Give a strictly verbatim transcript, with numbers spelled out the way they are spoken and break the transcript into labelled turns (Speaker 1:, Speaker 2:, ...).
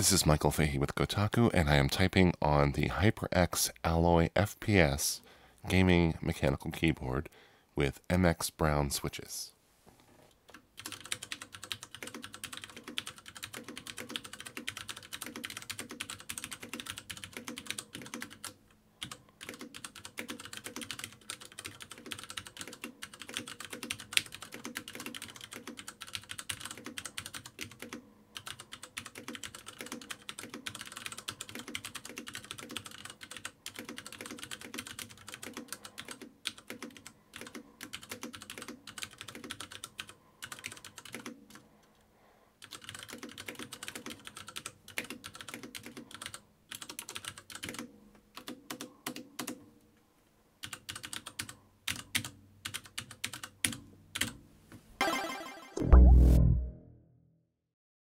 Speaker 1: This is Michael Fahey with Kotaku, and I am typing on the HyperX Alloy F P S gaming mechanical keyboard with M X Brown switches.